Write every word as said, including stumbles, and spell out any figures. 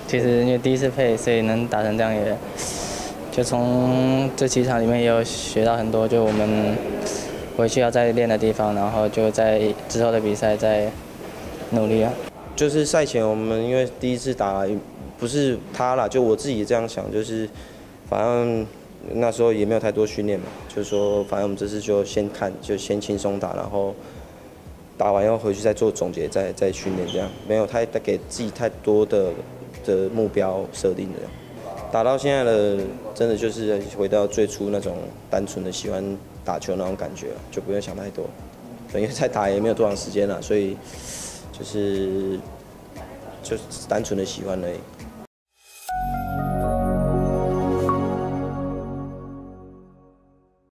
其实因为第一次配，所以能打成这样也，就从这几场里面也有学到很多，就我们回去要再练的地方，然后就在之后的比赛再努力啊。 就是赛前我们因为第一次打，不是他啦，就我自己这样想，就是反正那时候也没有太多训练嘛，就是说反正我们这次就先看，就先轻松打，然后打完以后回去再做总结，再再训练这样，没有太给自己太多的的目标设定的。打到现在的，真的就是回到最初那种单纯的喜欢打球那种感觉，就不用想太多。因为再打也没有多长时间了，所以就是就是单纯的喜欢而已。